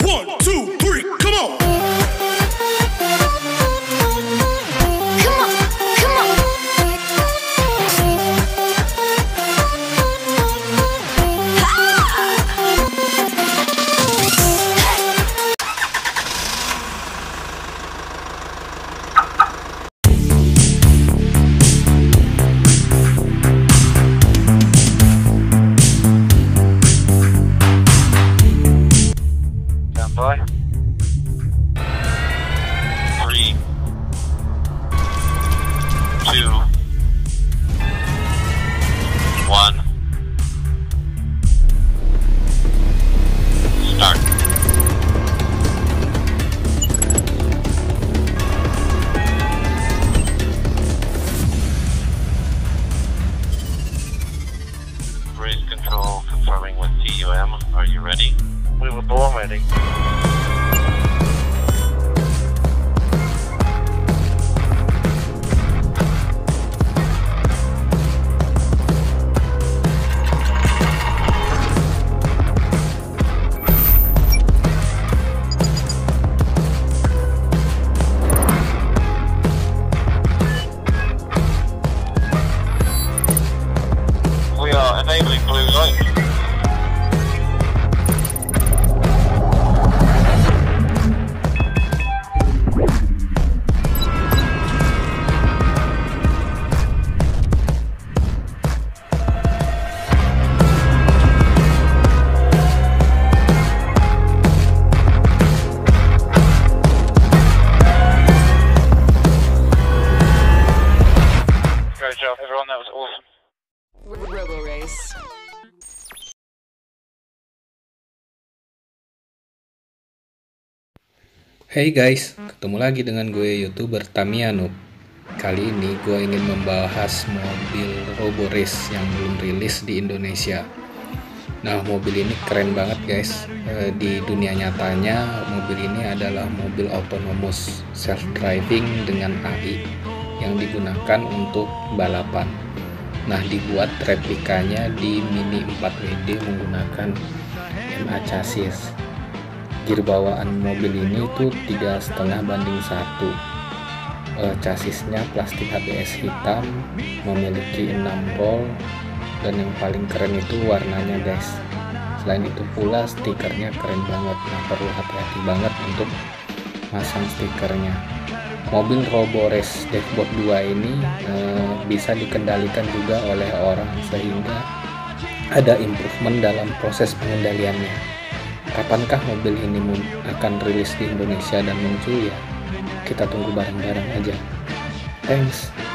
1, 2, 3, come on. Boy. 3, 2, 1. Start. Raise control confirming with TUM. Are you ready? We were born ready. We are enabling blue light. Great job, everyone. That was awesome. Robo Race. Hey guys, ketemu lagi dengan gue YouTuber Tamiya Noob. Kali ini gue ingin membahas mobil Robo Race yang belum rilis di Indonesia. Nah, mobil ini keren banget guys. Di dunia nyatanya mobil ini adalah mobil autonomous self-driving dengan AI yang digunakan untuk balapan. Nah, dibuat replikanya di Mini 4WD menggunakan MA chassis. Gear bawaan mobil ini tuh 3,5:1. Chassisnya plastik ABS hitam, memiliki 6 roll, dan yang paling keren itu warnanya guys. Selain itu pula stikernya keren banget. Nah, perlu hati-hati banget untuk masang stikernya. Mobil Robo Race Dashboard 2 ini bisa dikendalikan juga oleh orang, sehingga ada improvement dalam proses pengendaliannya. Kapankah mobil ini akan rilis di Indonesia dan muncul ya? Kita tunggu bareng-bareng aja. Thanks.